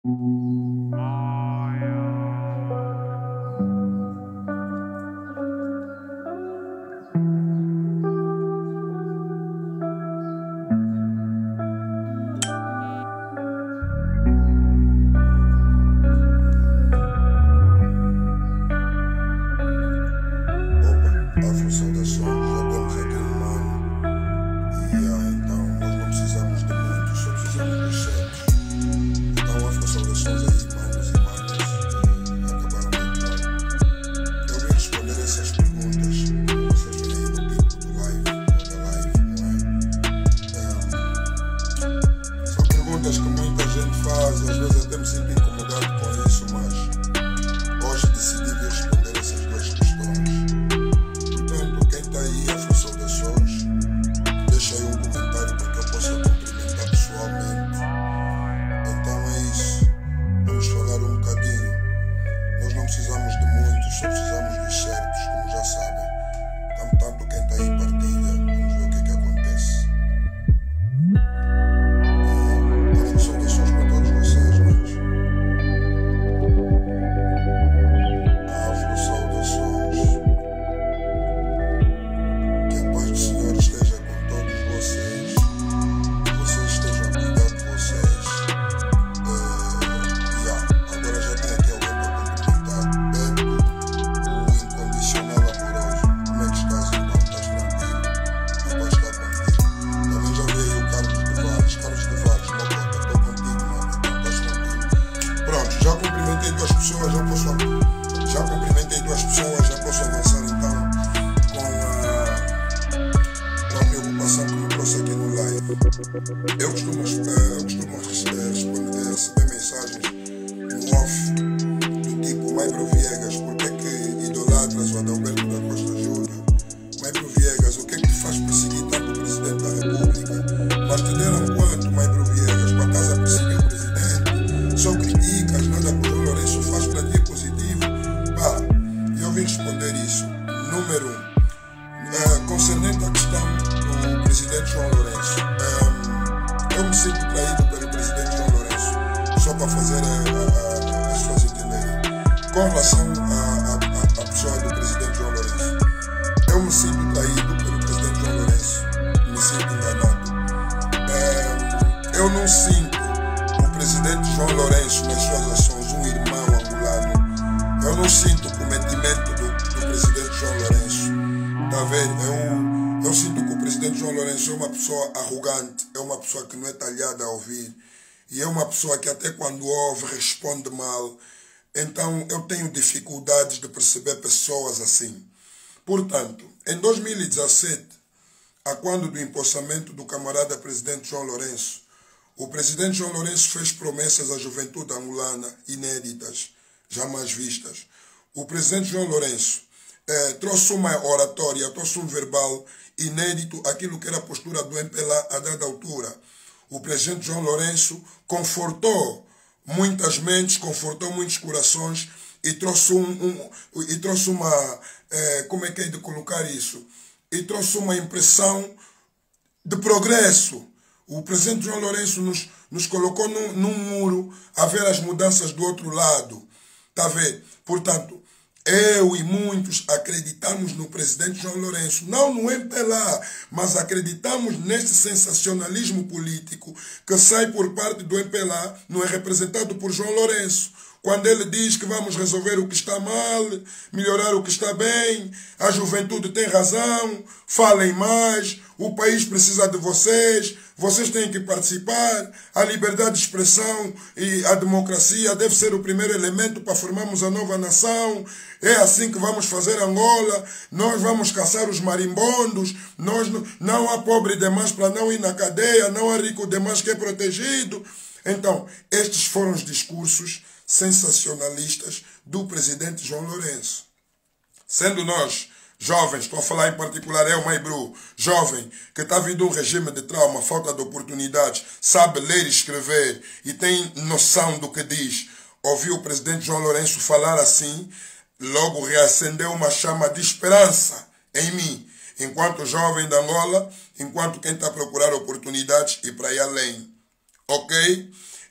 A função das sons, já temos aqui um mano. Então nós não precisamos de muitos, só precisamos de certos. Então a função das sons aí, manos e manas, acabaram de entrar. Eu vim responder essas perguntas que vocês veem aí no título do live, ou da live, não é? São perguntas que muita gente faz, às vezes até me sinto incomodado com isso, mas hoje decidi vir responder essas duas questões. Aí a função das sons, deixa aí um comentário para que eu possa cumprimentar pessoalmente. Então é isso, vamos falar um bocadinho. Nós não precisamos de muitos, só precisamos de certos, como já sabem. Então, tanto quem está aí partilha, vamos ver o que é que acontece. A função das sons para todos vocês, manos. A função das sons. O Senhor esteja com todos vocês, que vocês estejam a cuidar de vocês. Agora já tem aqui alguém para cumprimentar. Beto, o incondicional amoroso. Como é que estás, irmão? Estás tranquilo? A paz está contigo. Também já veio o Carlos de Vares. Carlos de Vares, uma conta, estou contigo, mano. Então estás tranquilo. Pronto, já cumprimentei duas pessoas, já posso avançar então com a preocupação que me trouxe aqui no live. Eu costumo receber mensagens no off do tipo: Maibro Viegas, por que é que idolatras o Adalberto da Costa Júnior? Maibro Viegas, o que é que te faz perseguir tanto o Presidente da República? Mas te deram quanto, Maibro Viegas, para casa perseguir o Presidente? Só criticas, nada que o João Lourenço faz para ti é positivo? Pá, eu vim responder isso. Número 1. Concernente à questão do Presidente João Lourenço, eu me sinto traído pelo Presidente João Lourenço, só para fazer as pessoas entenderem. Com relação à pessoa do Presidente João Lourenço, eu me sinto traído pelo Presidente João Lourenço, me sinto enganado. Eu não sinto o Presidente João Lourenço nas suas ações um irmão angolano. Eu não sinto o cometimento do Presidente João Lourenço. Está a ver? Eu sinto que o Presidente João Lourenço é uma pessoa arrogante, é uma pessoa que não é talhada a ouvir, e é uma pessoa que até quando ouve responde mal. Então eu tenho dificuldades de perceber pessoas assim. Portanto, em 2017, a quando do empossamento do camarada Presidente João Lourenço, o Presidente João Lourenço fez promessas à juventude angolana inéditas, jamais vistas. O Presidente João Lourenço trouxe uma oratória, trouxe um verbal inédito, aquilo que era a postura do MPLA a dada altura. O Presidente João Lourenço confortou muitas mentes, confortou muitos corações e trouxe uma, como é que é de colocar isso? E trouxe uma impressão de progresso. O Presidente João Lourenço nos colocou num muro a ver as mudanças do outro lado. Está a ver? Portanto, eu e muitos acreditamos no Presidente João Lourenço, não no MPLA, mas acreditamos neste sensacionalismo político que sai por parte do MPLA, não é representado por João Lourenço. Quando ele diz que vamos resolver o que está mal, melhorar o que está bem, a juventude tem razão, falem mais, o país precisa de vocês, vocês têm que participar, a liberdade de expressão e a democracia deve ser o primeiro elemento para formarmos a nova nação, é assim que vamos fazer Angola, nós vamos caçar os marimbondos, não há pobre demais para não ir na cadeia, não há rico demais que é protegido. Então, estes foram os discursos sensacionalistas do Presidente João Lourenço. Sendo nós, jovens, estou a falar em particular eu, Maibro, jovem, que está vindo um regime de trauma, falta de oportunidades, sabe ler e escrever e tem noção do que diz, ouviu o Presidente João Lourenço falar assim, logo reacendeu uma chama de esperança em mim, enquanto jovem da Angola, enquanto quem está a procurar oportunidades e para ir além. Ok?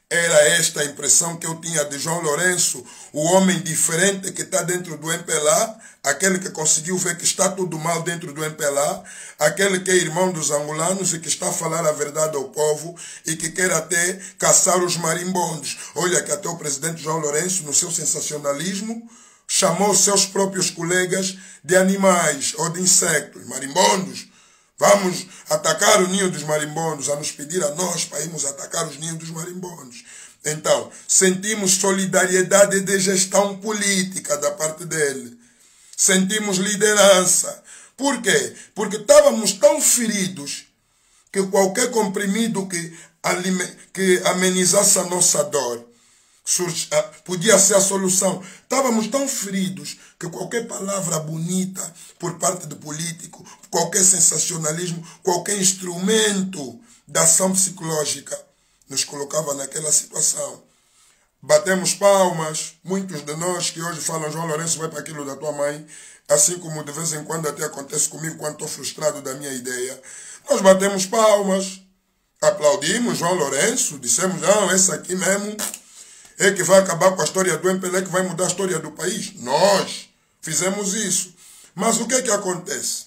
Era esta a impressão que eu tinha de João Lourenço, o homem diferente que está dentro do MPLA, aquele que conseguiu ver que está tudo mal dentro do MPLA, aquele que é irmão dos angolanos e que está a falar a verdade ao povo e que quer até caçar os marimbondos. Olha que até o presidente João Lourenço, no seu sensacionalismo, chamou seus próprios colegas de animais ou de insectos, marimbondos. Vamos atacar o ninho dos marimbondos, a nos pedir a nós para irmos atacar os ninhos dos marimbondos. Então, sentimos solidariedade de gestão política da parte dele. Sentimos liderança. Por quê? Porque estávamos tão feridos que qualquer comprimido que amenizasse a nossa dor podia ser a solução. Estávamos tão feridos que qualquer palavra bonita por parte do político, qualquer sensacionalismo, qualquer instrumento da ação psicológica nos colocava naquela situação. Batemos palmas, muitos de nós que hoje falam João Lourenço vai para aquilo da tua mãe, assim como de vez em quando até acontece comigo quando estou frustrado da minha ideia. Nós batemos palmas, aplaudimos João Lourenço, dissemos, não, esse aqui mesmo é que vai acabar com a história do MPLA, que vai mudar a história do país. Nós fizemos isso. Mas o que é que acontece?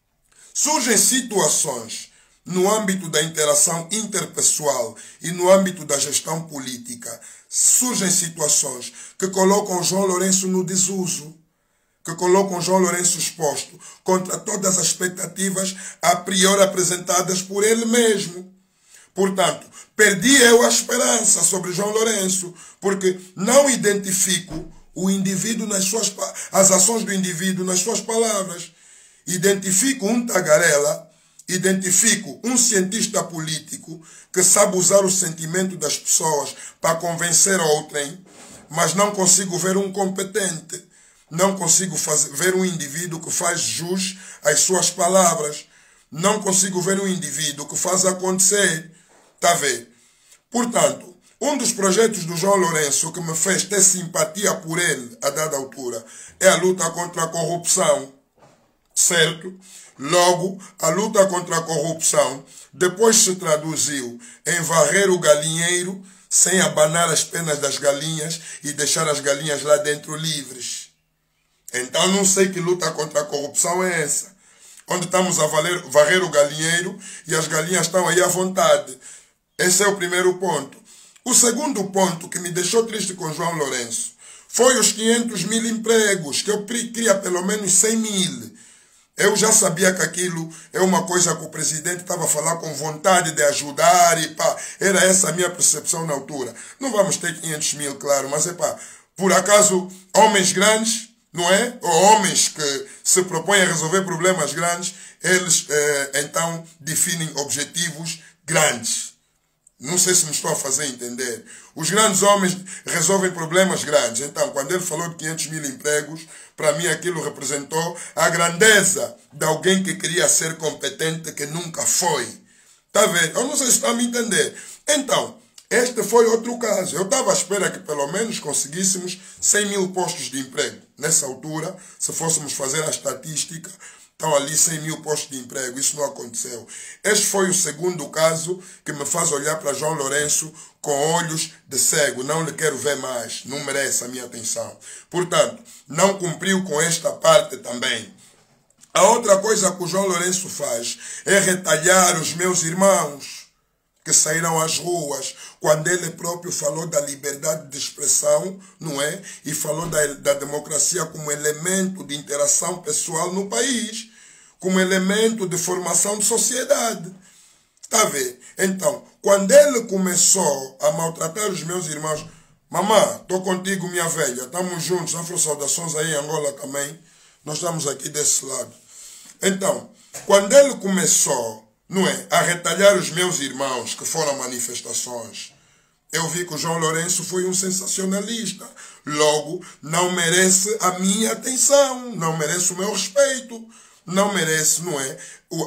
Surgem situações no âmbito da interação interpessoal e no âmbito da gestão política. Surgem situações que colocam o João Lourenço no desuso, que colocam o João Lourenço exposto contra todas as expectativas a priori apresentadas por ele mesmo. Portanto, perdi eu a esperança sobre João Lourenço, porque não identifico o indivíduo as ações do indivíduo nas suas palavras. Identifico um tagarela, identifico um cientista político que sabe usar o sentimento das pessoas para convencer outrem, mas não consigo ver um competente, não consigo ver um indivíduo que faz jus às suas palavras, não consigo ver um indivíduo que faz acontecer. Está a ver? Portanto, um dos projetos do João Lourenço que me fez ter simpatia por ele a dada altura é a luta contra a corrupção. Certo? Logo, a luta contra a corrupção depois se traduziu em varrer o galinheiro sem abanar as penas das galinhas e deixar as galinhas lá dentro livres. Então não sei que luta contra a corrupção é essa. Onde estamos a varrer o galinheiro e as galinhas estão aí à vontade. Esse é o primeiro ponto. O segundo ponto que me deixou triste com João Lourenço foi os 500 mil empregos, que eu queria pelo menos 100 mil. Eu já sabia que aquilo é uma coisa que o presidente estava a falar com vontade de ajudar e pá, era essa a minha percepção na altura. Não vamos ter 500 mil, claro, mas é pá, por acaso, homens grandes, não é? Ou homens que se propõem a resolver problemas grandes, eles então definem objetivos grandes. Não sei se me estou a fazer entender. Os grandes homens resolvem problemas grandes. Então, quando ele falou de 500 mil empregos, para mim aquilo representou a grandeza de alguém que queria ser competente, que nunca foi. Está a ver? Eu não sei se está a me entender. Então, este foi outro caso. Eu estava à espera que pelo menos conseguíssemos 100 mil postos de emprego. Nessa altura, se fôssemos fazer a estatística, estão ali 100 mil postos de emprego. Isso não aconteceu. Este foi o segundo caso que me faz olhar para João Lourenço com olhos de cego. Não lhe quero ver mais. Não merece a minha atenção. Portanto, não cumpriu com esta parte também. A outra coisa que o João Lourenço faz é retalhar os meus irmãos que saíram às ruas, quando ele próprio falou da liberdade de expressão, não é? E falou da democracia como elemento de interação pessoal no país, como elemento de formação de sociedade. Está a ver? Então, quando ele começou a maltratar os meus irmãos, mamã, estou contigo, minha velha, estamos juntos, afro-saudações aí em Angola também, nós estamos aqui desse lado. Então, quando ele começou, não é, a retalhar os meus irmãos que foram a manifestações, eu vi que o João Lourenço foi um sensacionalista. Logo, não merece a minha atenção, não merece o meu respeito, não merece, não é,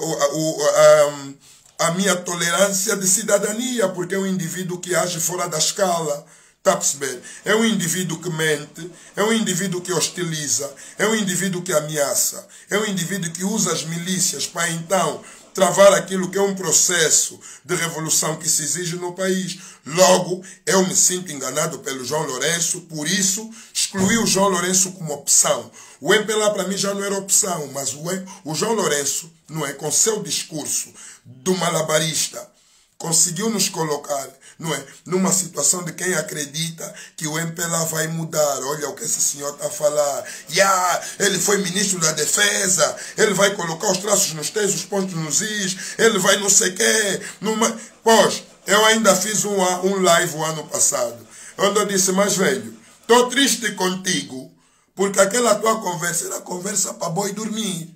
a minha tolerância de cidadania, porque é um indivíduo que age fora da escala. Está a perceber? É um indivíduo que mente, é um indivíduo que hostiliza, é um indivíduo que ameaça, é um indivíduo que usa as milícias para então travar aquilo que é um processo de revolução que se exige no país. Logo, eu me sinto enganado pelo João Lourenço, por isso excluí o João Lourenço como opção. O MPLA para mim já não era opção, mas o João Lourenço, não é, com seu discurso do malabarista, conseguiu nos colocar, não é, numa situação de quem acredita que o MPLA vai mudar. Olha o que esse senhor está a falar. Ele foi ministro da defesa, ele vai colocar os traços nos T's, os pontos nos I's, ele vai não sei o quê. Pois, eu ainda fiz um live o ano passado, onde eu disse, mas velho, estou triste contigo, porque aquela tua conversa era conversa para boi dormir.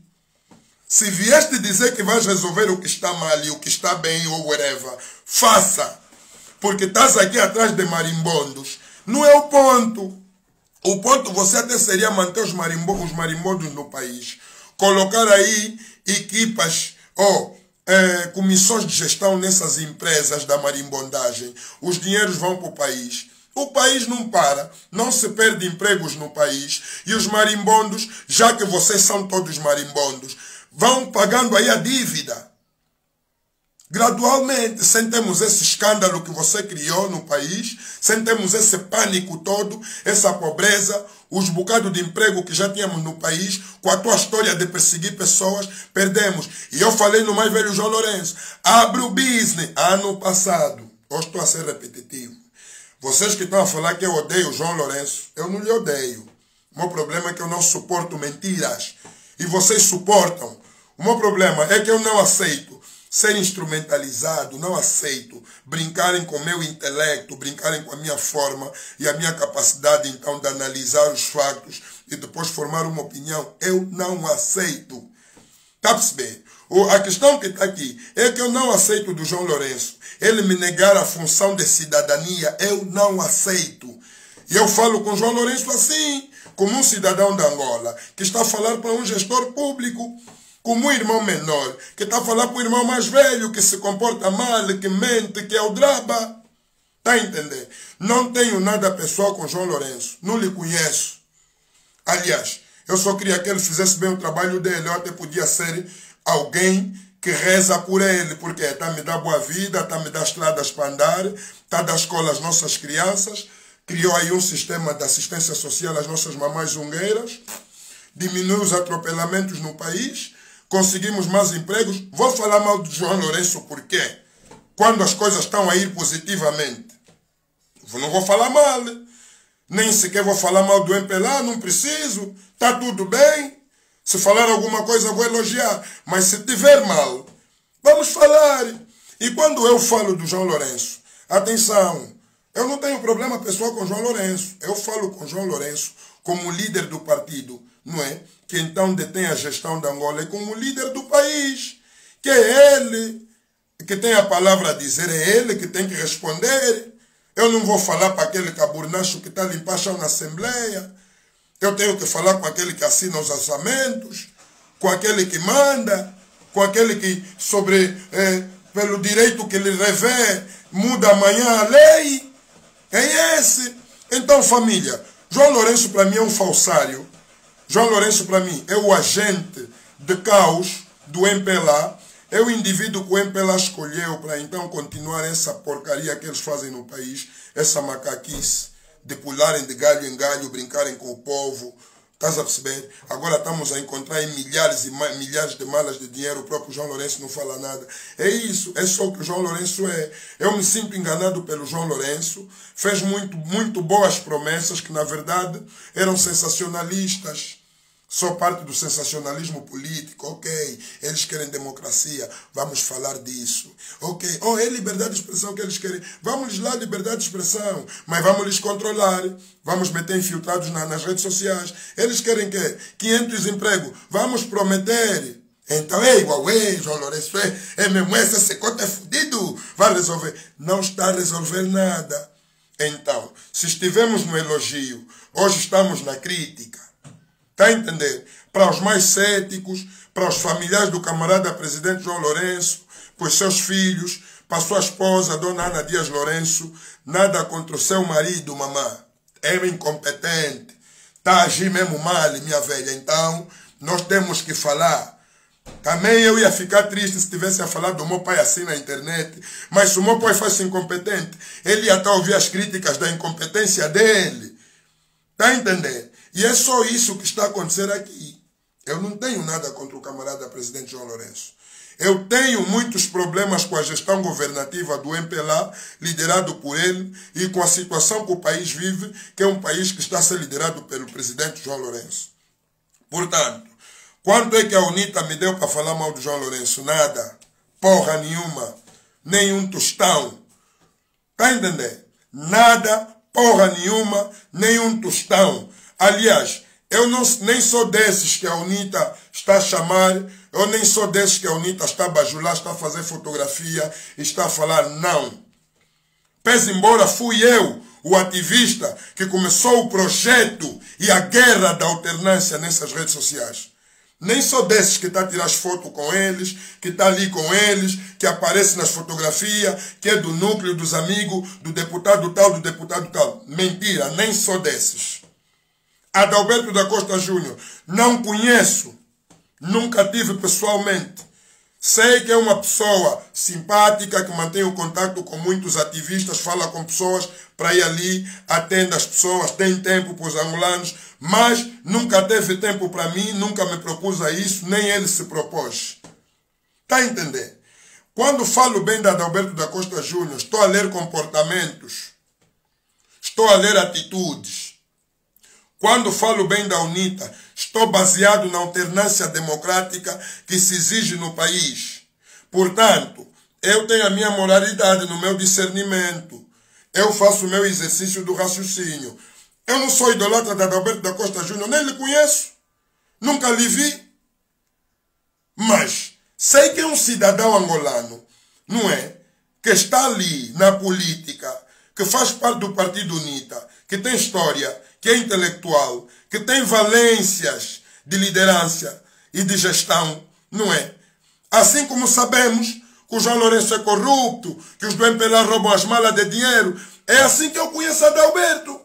Se vieste dizer que vais resolver o que está mal e o que está bem ou whatever, faça. Porque estás aqui atrás de marimbondos. Não é o ponto. O ponto você até seria manter os marimbondos no país. Colocar aí equipas comissões de gestão nessas empresas da marimbondagem. Os dinheiros vão para o país. O país não para, não se perde empregos no país. E os marimbondos, já que vocês são todos marimbondos, vão pagando aí a dívida. Gradualmente, sem termos esse escândalo que você criou no país, sem termos esse pânico todo, essa pobreza, os bocados de emprego que já tínhamos no país, com a tua história de perseguir pessoas, perdemos. E eu falei no mais velho João Lourenço, abre o business, ano passado. Hoje estou a ser repetitivo. Vocês que estão a falar que eu odeio o João Lourenço, eu não lhe odeio. O meu problema é que eu não suporto mentiras. E vocês suportam. O meu problema é que eu não aceito ser instrumentalizado, não aceito brincarem com o meu intelecto, brincarem com a minha forma e a minha capacidade, então, de analisar os fatos e depois formar uma opinião. Eu não aceito. Está a perceber? A questão que está aqui é que eu não aceito do João Lourenço ele me negar a função de cidadania. Eu não aceito. E eu falo com o João Lourenço assim, como um cidadão da Angola, que está a falar para um gestor público, como um irmão menor, que está a falar para o irmão mais velho, que se comporta mal, que mente, que é o draba. Está a entender? Não tenho nada pessoal com João Lourenço. Não lhe conheço. Aliás, eu só queria que ele fizesse bem o trabalho dele. Eu até podia ser alguém que reza por ele, porque está a me dar boa vida, está a me dar estradas para andar, está a dar escola às nossas crianças, criou aí um sistema de assistência social às nossas mamães zungueiras, diminuiu os atropelamentos no país, conseguimos mais empregos. Vou falar mal de João Lourenço por quê? Quando as coisas estão a ir positivamente. Não vou falar mal. Nem sequer vou falar mal do MPLA, não preciso. Está tudo bem. Se falar alguma coisa, vou elogiar. Mas se tiver mal, vamos falar. E quando eu falo do João Lourenço, atenção, eu não tenho problema pessoal com João Lourenço. Eu falo com João Lourenço como líder do partido, não é? Que então detém a gestão da Angola, e como líder do país, que é ele que tem a palavra a dizer, é ele que tem que responder. Eu não vou falar para aquele caburnacho que está a limpar chão na Assembleia. Eu tenho que falar com aquele que assina os orçamentos, com aquele que manda, com aquele que pelo direito que lhe revê, muda amanhã a lei. É esse. Então, família, João Lourenço para mim é um falsário. João Lourenço para mim é o agente de caos do MPLA. É o indivíduo que o MPLA escolheu para então continuar essa porcaria que eles fazem no país, essa macaquice de pularem de galho em galho, brincarem com o povo. Estás a perceber? Agora estamos a encontrar em milhares e milhares de malas de dinheiro. O próprio João Lourenço não fala nada. É isso, é só o que o João Lourenço é. Eu me sinto enganado pelo João Lourenço. Fez muito boas promessas que na verdade eram sensacionalistas. Só parte do sensacionalismo político. Ok, eles querem democracia, vamos falar disso. Ok, é liberdade de expressão que eles querem. Vamos lá, liberdade de expressão, mas vamos lhes controlar. Vamos meter infiltrados nas redes sociais. Eles querem que 500 empregos. Vamos prometer. Então, João Lourenço, é mesmo esse conta é fudido. Vai resolver. Não está a resolver nada. Então, se estivemos no elogio, hoje estamos na crítica. Está a entender? Para os mais céticos, para os familiares do camarada presidente João Lourenço, para os seus filhos, para a sua esposa, dona Ana Dias Lourenço, nada contra o seu marido, mamã. É incompetente. Está a agir mesmo mal, minha velha. Então, nós temos que falar. Também eu ia ficar triste se tivesse a falar do meu pai assim na internet. Mas se o meu pai fosse incompetente, ele ia até ouvir as críticas da incompetência dele. Está a entender? E é só isso que está a acontecer aqui. Eu não tenho nada contra o camarada presidente João Lourenço. Eu tenho muitos problemas com a gestão governativa do MPLA, liderado por ele, e com a situação que o país vive, que é um país que está a ser liderado pelo presidente João Lourenço. Portanto, quanto é que a UNITA me deu para falar mal do João Lourenço? Nada. Porra nenhuma. Nem um tostão. Está a entender? Nada, porra nenhuma, nem um tostão. Aliás, eu nem sou desses que a UNITA está a chamar, eu nem sou desses que a UNITA está a bajular, está a fazer fotografia, está a falar não. Pese embora fui eu, o ativista, que começou o projeto e a guerra da alternância nessas redes sociais. Nem sou desses que está a tirar as fotos com eles, que está ali com eles, que aparece nas fotografias, que é do núcleo, dos amigos, do deputado tal, do deputado tal. Mentira, nem sou desses. Adalberto da Costa Júnior, não conheço, nunca tive pessoalmente. Sei que é uma pessoa simpática, que mantém o contato com muitos ativistas, fala com pessoas para ir ali, atende as pessoas, tem tempo para os angolanos, mas nunca teve tempo para mim, nunca me propus a isso, nem ele se propôs. Está a entender? Quando falo bem de Adalberto da Costa Júnior, estou a ler comportamentos, estou a ler atitudes. Quando falo bem da UNITA, estou baseado na alternância democrática que se exige no país. Portanto, eu tenho a minha moralidade no meu discernimento. Eu faço o meu exercício do raciocínio. Eu não sou idolatra de Adalberto da Costa Júnior, nem lhe conheço. Nunca lhe vi. Mas sei que é um cidadão angolano, não é? Que está ali na política, que faz parte do partido UNITA, que tem história, que é intelectual, que tem valências de liderança e de gestão, não é? Assim como sabemos que o João Lourenço é corrupto, que os do MPLA roubam as malas de dinheiro, é assim que eu conheço Adalberto.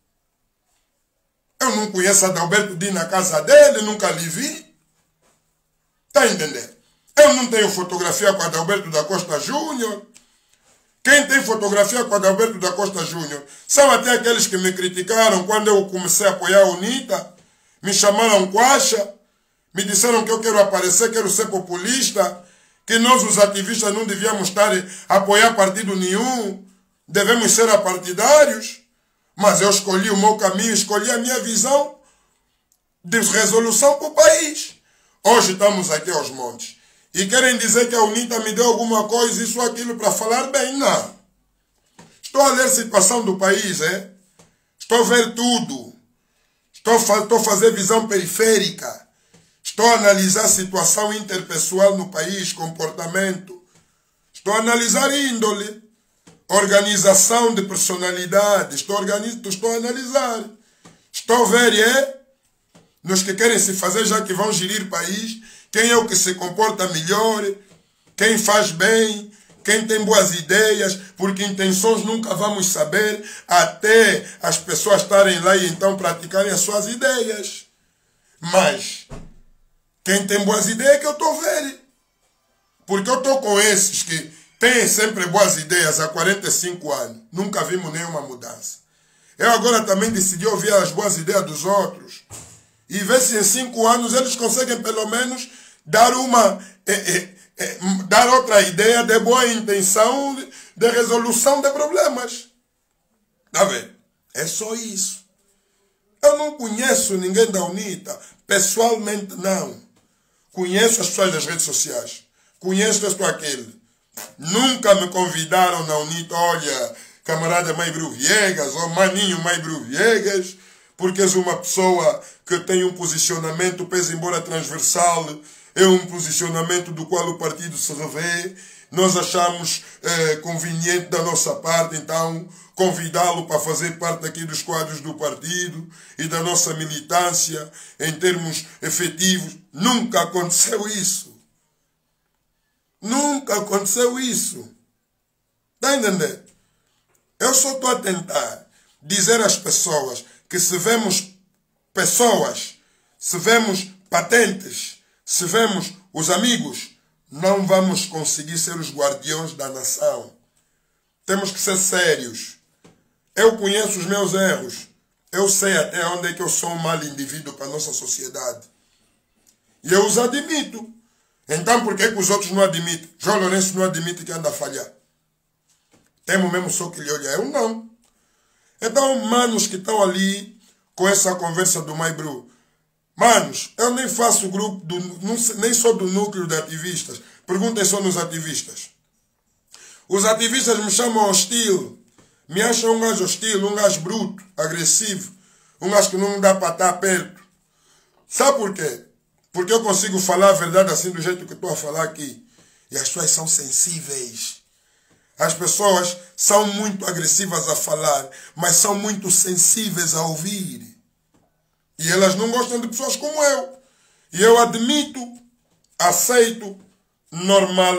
Eu não conheço Adalberto de ir na casa dele, nunca lhe vi. Está a entender? Eu não tenho fotografia com Adalberto da Costa Júnior. Quem tem fotografia com Adalberto da Costa Júnior são até aqueles que me criticaram quando eu comecei a apoiar a UNITA, me chamaram Quacha, me disseram que eu quero aparecer, quero ser populista, que nós os ativistas não devíamos estar a apoiar partido nenhum, devemos ser apartidários, mas eu escolhi o meu caminho, escolhi a minha visão de resolução para o país. Hoje estamos aqui aos montes. E querem dizer que a UNITA me deu alguma coisa, isso ou aquilo, para falar bem? Não. Estou a ler a situação do país, é? Estou a ver tudo. Estou a fazer visão periférica. Estou a analisar a situação interpessoal no país, comportamento. Estou a analisar índole, organização de personalidade. Estou a analisar. Estou a ver, é? Nos que querem se fazer já que vão gerir o país, quem é o que se comporta melhor, quem faz bem, quem tem boas ideias, porque intenções nunca vamos saber até as pessoas estarem lá e então praticarem as suas ideias. Mas quem tem boas ideias é que eu estou vendo. Porque eu estou com esses que têm sempre boas ideias há 45 anos. Nunca vimos nenhuma mudança. Eu agora também decidi ouvir as boas ideias dos outros. E ver se em 5 anos eles conseguem pelo menos dar dar outra ideia de boa intenção de resolução de problemas. Está vendo? É só isso. Eu não conheço ninguém da UNITA. Pessoalmente não. Conheço as pessoas das redes sociais. Conheço este ou aquele. Nunca me convidaram na UNITA. Olha, camarada Maibru Viegas ou maninho Maibru Viegas, porque és uma pessoa que tem um posicionamento, pese embora transversal, é um posicionamento do qual o partido se revê. Nós achamos conveniente da nossa parte, então, convidá-lo para fazer parte aqui dos quadros do partido e da nossa militância em termos efetivos. Nunca aconteceu isso. Nunca aconteceu isso. Está a entender? Eu só estou a tentar dizer às pessoas que se vemos pessoas, se vemos patentes, se vemos Os amigos, não vamos conseguir ser os guardiões da nação. Temos que ser sérios. Eu conheço os meus erros. Eu sei até onde é que eu sou um mau indivíduo para a nossa sociedade. E eu os admito. Então por que os outros não admitem? João Lourenço não admite que anda a falhar. Temo mesmo só que lhe olha. Eu não. Então, manos que estão ali com essa conversa do Maibru. Manos, eu nem faço grupo, nem sou do núcleo de ativistas. Perguntem só nos ativistas. Os ativistas me chamam hostil. Me acham um gajo hostil, um gajo bruto, agressivo. Um gajo que não me dá para estar perto. Sabe por quê? Porque eu consigo falar a verdade assim do jeito que estou a falar aqui. E as pessoas são sensíveis. As pessoas são muito agressivas a falar, mas são muito sensíveis a ouvir. E elas não gostam de pessoas como eu. E eu admito, aceito, normal,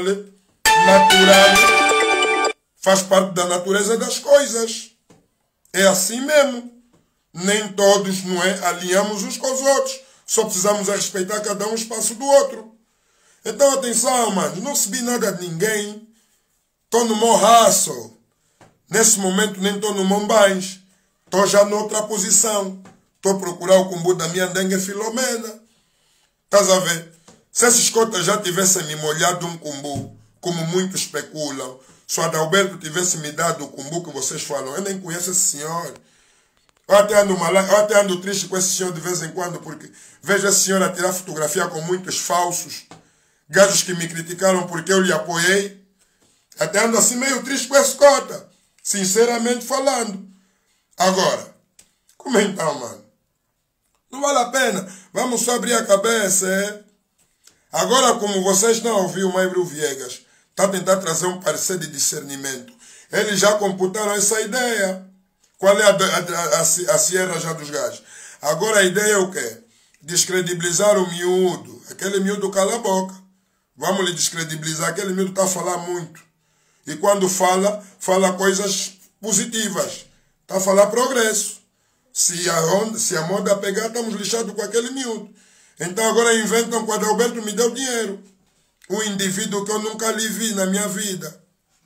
natural, faz parte da natureza das coisas. É assim mesmo. Nem todos, não é, alinhamos uns com os outros. Só precisamos respeitar cada um o espaço do outro. Então atenção, mano, não subi nada de ninguém. Estou no meu raço. Nesse momento nem estou no Mombais. Estou já noutra posição. Estou a procurar o cumbu da minha dengue Filomena. Estás a ver? Se esses cotas já tivessem me molhado um cumbu, como muitos especulam, se o Adalberto tivesse me dado o cumbu que vocês falam, eu nem conheço esse senhor. Eu até ando triste com esse senhor de vez em quando, porque vejo esse senhor a tirar fotografia com muitos falsos. Gajos que me criticaram porque eu lhe apoiei. Até ando assim meio triste com esse cota. Sinceramente falando. Agora, como então, mano? Não vale a pena. Vamos só abrir a cabeça, é? Agora, como vocês não ouviram o Maibru Viegas, está a tentar trazer um parecer de discernimento. Eles já computaram essa ideia. Qual é a sierra já dos gajos? Agora a ideia é o quê? Descredibilizar o miúdo. Aquele miúdo cala a boca. Vamos lhe descredibilizar. Aquele miúdo está a falar muito. E quando fala, fala coisas positivas. Está a falar progresso. Se a moda pegar, estamos lixados com aquele miúdo. Então agora inventam que o Adalberto me deu dinheiro. Um indivíduo que eu nunca lhe vi na minha vida.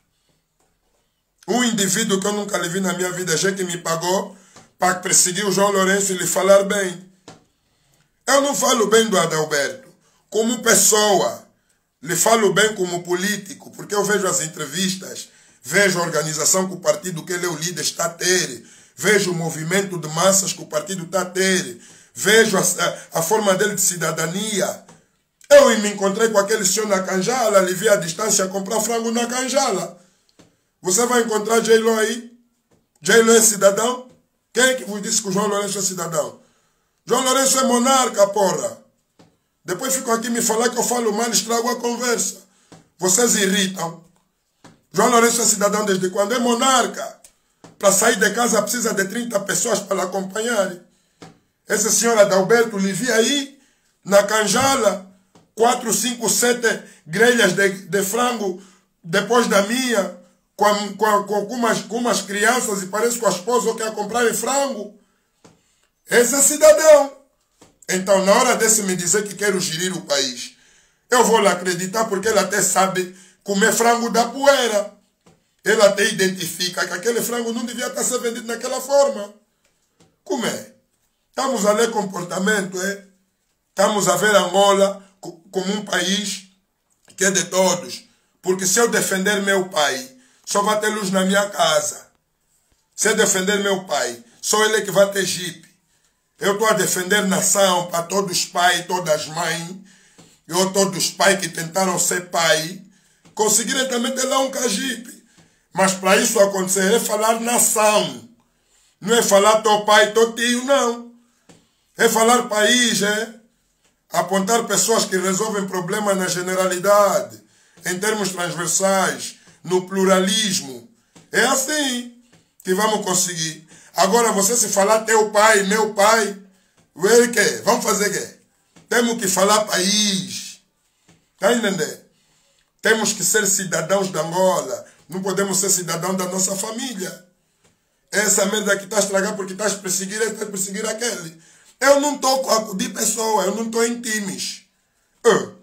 Um indivíduo que eu nunca lhe vi na minha vida, já que me pagou para perseguir o João Lourenço e lhe falar bem. Eu não falo bem do Adalberto como pessoa. Lhe falo bem como político, porque eu vejo as entrevistas, vejo a organização que o partido que ele é o líder está a ter, vejo o movimento de massas que o partido está a ter, vejo a forma dele de cidadania. Eu me encontrei com aquele senhor na Canjala, lhe vi à distância comprar frango na Canjala. Você vai encontrar J-Lo aí? J-Lo é cidadão? Quem é que vos disse que o João Lourenço é cidadão? João Lourenço é monarca, porra. Depois ficam aqui me falar que eu falo mal, estrago a conversa. Vocês irritam. João Lourenço é cidadão desde quando? É monarca. Para sair de casa precisa de 30 pessoas para acompanhar. Esse senhor Adalberto lhe vi aí, na Canjala, 4, 5, 7 grelhas de frango depois da minha, com umas crianças e parece com a esposa que ia comprar frango. Esse é cidadão. Então, na hora desse me dizer que quero gerir o país, eu vou lhe acreditar porque ele até sabe comer frango da poeira. Ele até identifica que aquele frango não devia estar sendo vendido naquela forma. Como é? Estamos a ler comportamento, é? Estamos a ver Angola como um país que é de todos. Porque se eu defender meu pai, só vai ter luz na minha casa. Se eu defender meu pai, só ele é que vai ter jipe. Eu estou a defender nação para todos os pais, todas as mães, ou todos os pais que tentaram ser pai, conseguirem também ter lá um cajipe. Mas para isso acontecer é falar nação. Não é falar teu pai, teu tio, não. É falar país, é apontar pessoas que resolvem problemas na generalidade, em termos transversais, no pluralismo. É assim que vamos conseguir. Agora você se falar teu pai, meu pai, o quê? Vamos fazer o quê? Temos que falar país. Está entendendo? Temos que ser cidadãos de Angola. Não podemos ser cidadãos da nossa família. Essa merda que está a estragar porque está a perseguir esse, está a perseguir aquele. Eu não estou a acudir pessoa, eu não estou em times.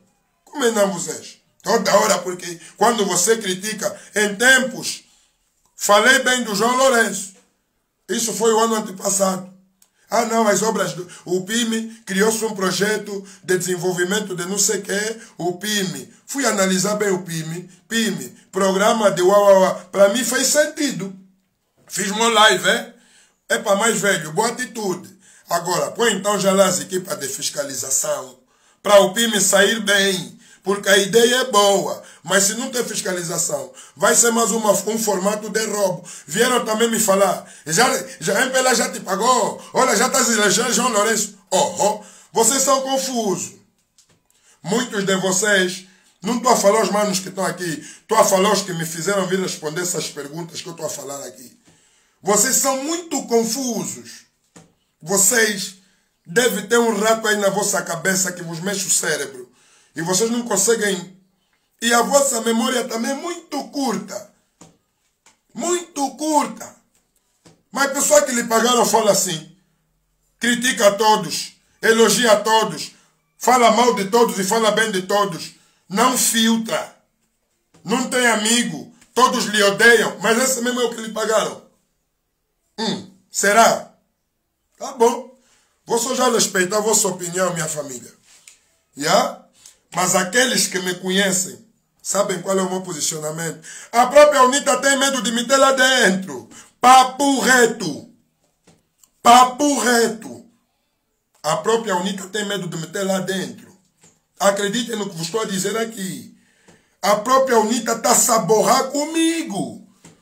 Como é não vocês? Toda hora, porque quando você critica, em tempos, falei bem do João Lourenço. Isso foi o ano antepassado. Ah, não, as obras do o PIME, criou-se um projeto de desenvolvimento de não sei o que, o PIME. Fui analisar bem o PIME, programa de uau. Para mim fez sentido. Fiz uma live, é para mais velho, boa atitude. Agora, põe então já lá as equipas de fiscalização, para o PIME sair bem, porque a ideia é boa, mas se não tem fiscalização, vai ser mais um formato de roubo. Vieram também me falar, a MPLA já te pagou, olha, já está elegendo João Lourenço. Vocês são confusos. Muitos de vocês, não estou a falar os manos que estão aqui, estou a falar os que me fizeram vir responder essas perguntas que eu estou a falar aqui. Vocês são muito confusos. Vocês devem ter um rato aí na vossa cabeça que vos mexe o cérebro. E vocês não conseguem. E a vossa memória também é muito curta. Muito curta. Mas a pessoa que lhe pagaram fala assim. Critica a todos. Elogia a todos. Fala mal de todos e fala bem de todos. Não filtra. Não tem amigo. Todos lhe odeiam. Mas esse mesmo é o que lhe pagaram. Será? Tá bom. Vou só já respeitar a vossa opinião, minha família. Mas aqueles que me conhecem sabem qual é o meu posicionamento. A própria UNITA tem medo de meter lá dentro. Papo reto. Papo reto. A própria UNITA tem medo de meter lá dentro. Acreditem no que vos estou a dizer aqui. A própria UNITA está a saborrar comigo.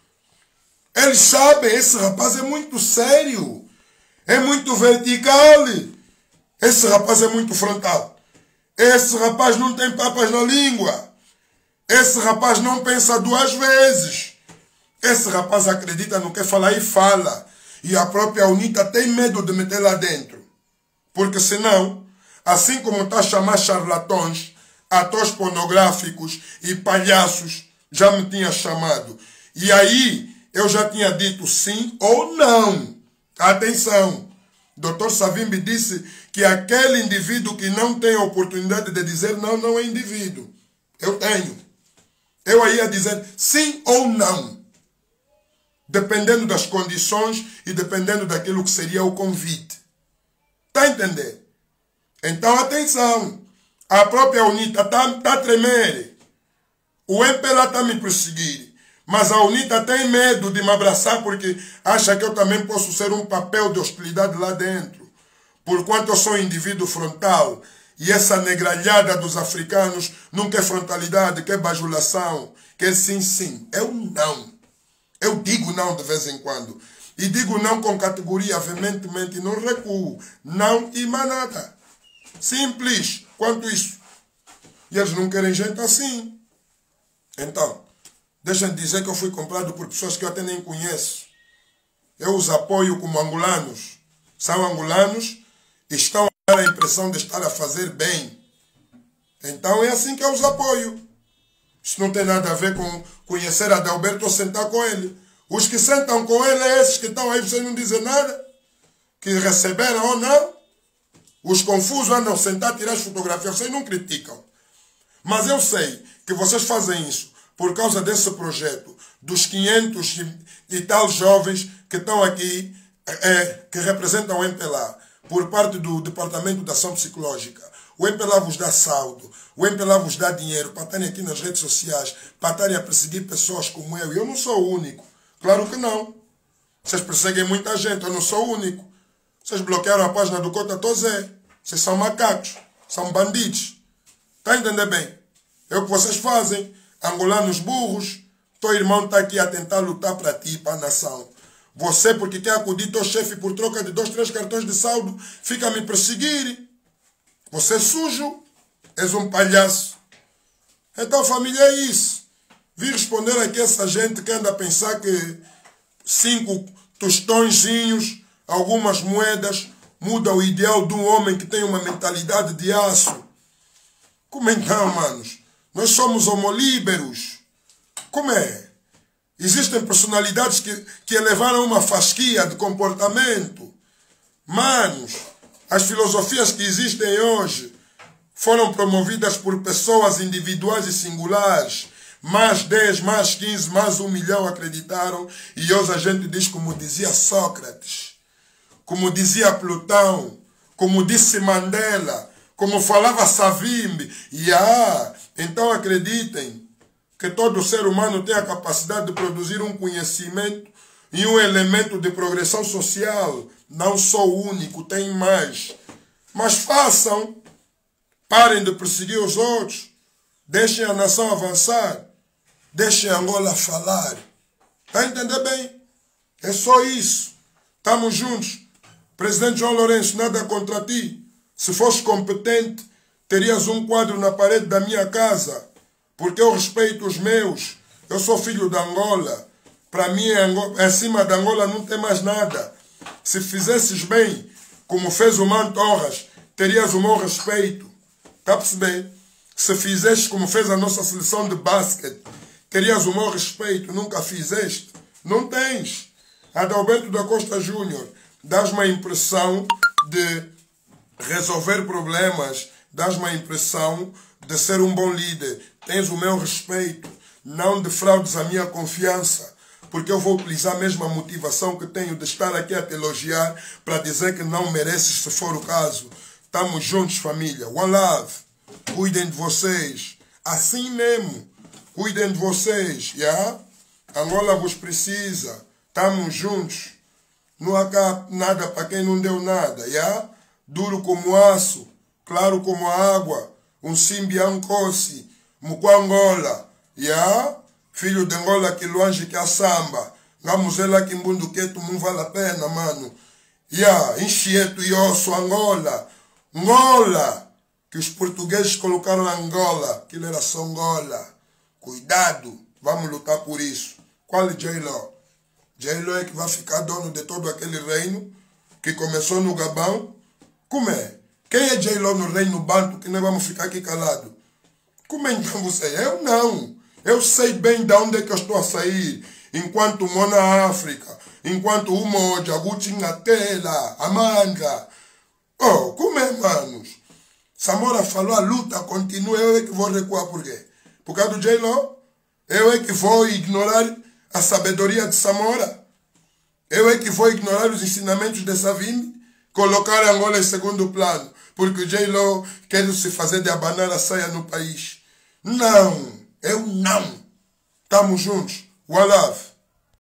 Eles sabem, esse rapaz é muito sério. É muito vertical. Esse rapaz é muito frontal. Esse rapaz não tem papas na língua. Esse rapaz não pensa duas vezes. Esse rapaz acredita no que fala e fala. E a própria UNITA tem medo de meter lá dentro. Porque senão, assim como está a chamar charlatões, atores pornográficos e palhaços, já me tinha chamado. E aí, eu já tinha dito sim ou não. Atenção. Dr. Savimbi disse que aquele indivíduo que não tem a oportunidade de dizer não, não é indivíduo. Eu tenho. Eu aí ia dizer sim ou não. Dependendo das condições e dependendo daquilo que seria o convite. Está a entender? Então, atenção. A própria UNITA está a tremer. O MPLA está a me perseguir. Mas a UNITA tem medo de me abraçar porque acha que eu também posso ser um papel de hostilidade lá dentro. Porquanto eu sou um indivíduo frontal. E essa negralhada dos africanos não quer frontalidade, quer bajulação, quer sim, sim. Eu não. Eu digo não de vez em quando. E digo não com categoria, veementemente, não recuo. Não e mais nada. Simples quanto isso. E eles não querem gente assim. Então, deixem de dizer que eu fui comprado por pessoas que eu até nem conheço. Eu os apoio como angolanos. São angolanos e estão a dar a impressão de estar a fazer bem. Então é assim que eu os apoio. Isso não tem nada a ver com conhecer Adalberto ou sentar com ele. Os que sentam com ele é esses que estão aí, vocês não dizem nada. Que receberam ou não. Os confusos andam sentar, tirar as fotografias. Vocês não criticam. Mas eu sei que vocês fazem isso por causa desse projeto, dos 500 e tal jovens que estão aqui, que representam o MPLA, por parte do Departamento de Ação Psicológica. O MPLA vos dá saldo, o MPLA vos dá dinheiro para estarem aqui nas redes sociais, para estarem a perseguir pessoas como eu. E eu não sou o único. Claro que não. Vocês perseguem muita gente, eu não sou o único. Vocês bloquearam a página do Cota Tozé. Vocês são macacos, são bandidos. Está a entender bem? É o que vocês fazem. Angolanos burros, teu irmão está aqui a tentar lutar para ti, para a nação. Você, porque quer acudir teu chefe por troca de 2, 3 cartões de saldo, fica a me perseguir. Você é sujo, és um palhaço. Então, família, é isso. Vim responder aqui a essa gente que anda a pensar que 5 tostõezinhos, algumas moedas, muda o ideal de um homem que tem uma mentalidade de aço. Como então, manos? Nós somos homolíberos. Como é? Existem personalidades que elevaram uma fasquia de comportamento. Manos, as filosofias que existem hoje, foram promovidas por pessoas individuais e singulares. Mais 10, mais 15, mais 1 milhão acreditaram. E hoje a gente diz como dizia Sócrates, como dizia Plutão, como disse Mandela, como falava Savimbi. Então acreditem que todo ser humano tem a capacidade de produzir um conhecimento e um elemento de progressão social. Não sou o único, tem mais. Mas façam. Parem de perseguir os outros. Deixem a nação avançar. Deixem Angola falar. Está a entender bem? É só isso. Estamos juntos. Presidente João Lourenço, nada contra ti. Se fosse competente, terias um quadro na parede da minha casa. Porque eu respeito os meus. Eu sou filho da Angola. Para mim, acima da Angola não tem mais nada. Se fizesses bem, como fez o Mantorras, terias o meu respeito. Está a perceber? Se fizeste como fez a nossa seleção de basquete, terias o meu respeito. Nunca fizeste. Não tens. Adalberto da Costa Júnior, dás uma impressão de resolver problemas, dás uma impressão de ser um bom líder. Tens o meu respeito. Não defraudes a minha confiança, porque eu vou utilizar a mesma motivação que tenho de estar aqui a te elogiar para dizer que não mereces, se for o caso. Estamos juntos, família. One love. Cuidem de vocês. Assim mesmo. Cuidem de vocês. Yeah? Angola vos precisa. Estamos juntos. Não há cá nada para quem não deu nada. Yeah? Duro como aço. Claro como a água. Um simbiancosi. Muquangola. Yeah? Filho de Angola que luange que a samba. Ngamuzela que mbundu quieto não vale a pena, mano. Yeah? Enxieto e osso Angola. Angola. Que os portugueses colocaram Angola. Aquilo era só Angola. Cuidado. Vamos lutar por isso. Qual é J-Lo? J-Lo é que vai ficar dono de todo aquele reino que começou no Gabão. Como é? Quem é J-Lo no reino banto que nós vamos ficar aqui calado? Como é então você? Eu não. Eu sei bem de onde é que eu estou a sair. Enquanto moro na África. Enquanto o Moja, Gutingatela, Amanda. Oh, como é, manos? Samora falou, a luta continua. Eu é que vou recuar por quê? Por causa do J-Lo? Eu é que vou ignorar a sabedoria de Samora? Eu é que vou ignorar os ensinamentos de Savimbi? Colocar Angola em segundo plano? Porque o J-Lo quer se fazer de abanar a saia no país. Não, eu não. Estamos juntos. One love.